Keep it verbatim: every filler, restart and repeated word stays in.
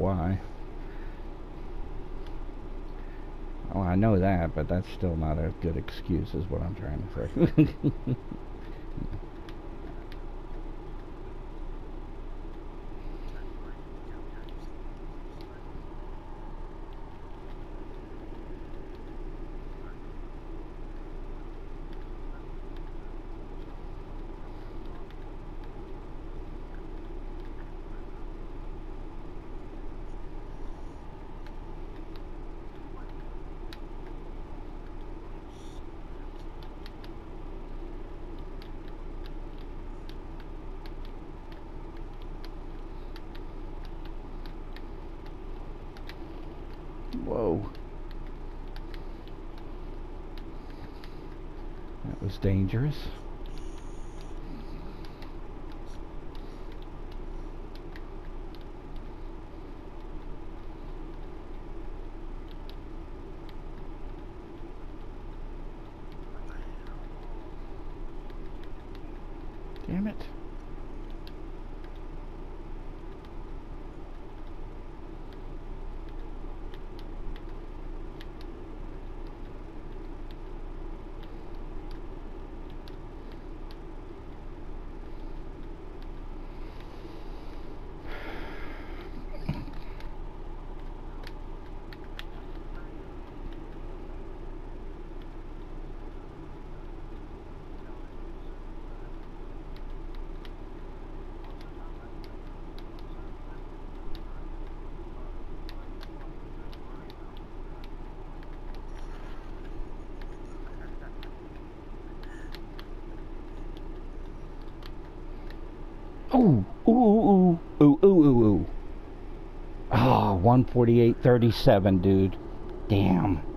why. Oh, I know that, but that's still not a good excuse, is what I'm trying to say. Whoa. That was dangerous. Damn it. Ooh, ooh, ooh, ooh, ooh, ooh, ooh. Oh, one forty-eight thirty-seven, dude. Damn.